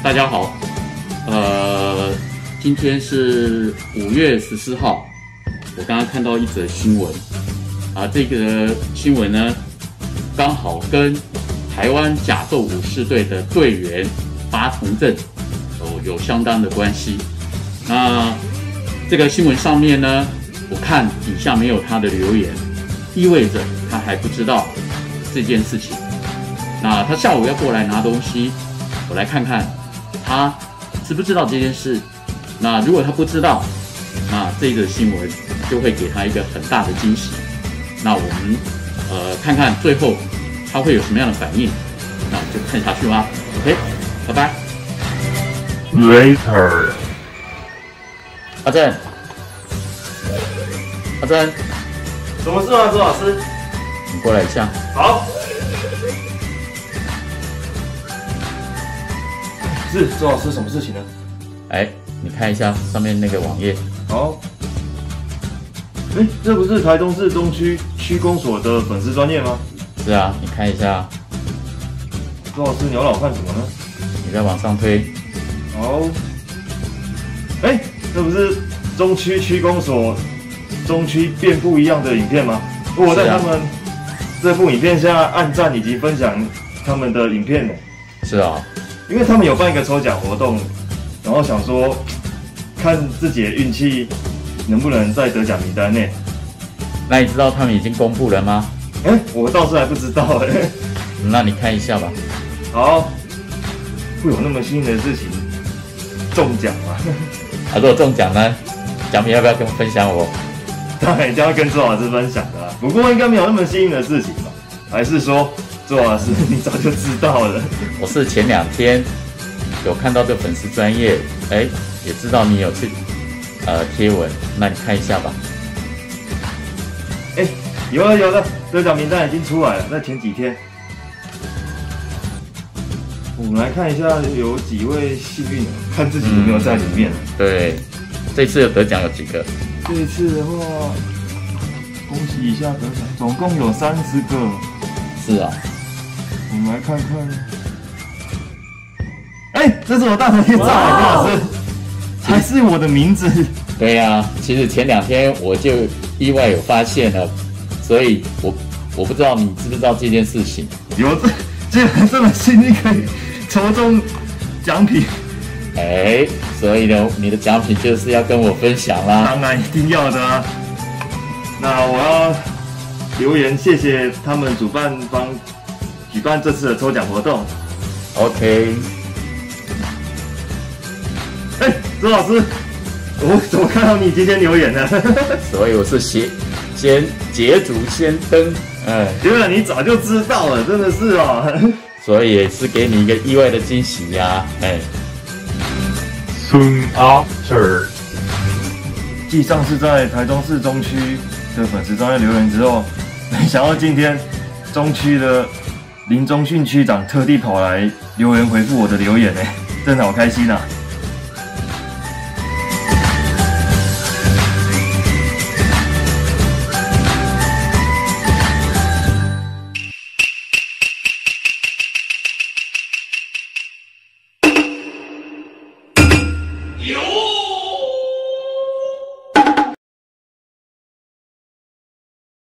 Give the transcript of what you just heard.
大家好，今天是5月14号，我刚刚看到一则新闻，这个新闻呢，刚好跟台湾甲胄武士队的队员八重镇有相当的关系。那这个新闻上面呢，我看底下没有他的留言，意味着他还不知道这件事情。那他下午要过来拿东西，我来看看他知不知道这件事。那如果他不知道，那这个新闻就会给他一个很大的惊喜。那我们看看最后他会有什么样的反应，那我们就看下去吧。OK， 拜拜。 Later。 阿正，阿正， 什么事啊，周老师？ 你过来一下。 好。是周老师，什么事情呢？ 你看一下上面那个网页。 好。这不是台中市东区区公所的粉丝专页吗？ 是啊，你看一下。 周老师，你要让我看什么呢？ 你再往上推。 好。这不是中区区公所中区变不一样的影片吗？我在他们这部影片下按赞以及分享他们的影片呢。 是啊， 因为他们有办一个抽奖活动，然后想说看自己的运气能不能在得奖名单内。 那你知道他们已经公布了吗？ 我倒是还不知道那你看一下吧。 好，会有那么幸运的事情中奖吗？ 如果中奖呢，奖品要不要跟我分享我？ 当然一定要跟周老师分享的啦。不过应该没有那么幸运的事情吧？还是说周老师你早就知道了？ 我是前2天有看到这粉丝专页，也知道你有去贴文，那你看一下吧。 有的，得奖名单已经出来了，在前几天。我们来看一下有几位幸运儿，看自己有没有在里面。 对，这次有得奖有几个？ 这一次的话，恭喜一下得奖，总共有30个。 是啊。 我们来看看。这是我大头贴照，周老师，还是我的名字。 对呀，其实前2天我就意外有发现了，所以我不知道你知不知道这件事情。 有竟然这么幸运可以抽中奖品。 所以呢，你的奖品就是要跟我分享啦。 当然一定要的啊。那我要留言谢谢他们主办方举办这次的抽奖活动。 OK。 周老师，我怎么看到你今天留言呢？ 所以我是先捷足先登。 原来你早就知道了，真的是哦。 所以也是给你一个意外的惊喜呀。 Soon after。 继上次在台中市中区的粉丝专页留言之后，没想到今天中区的林中训区长特地跑来留言回复我的留言真的好开心啊。 有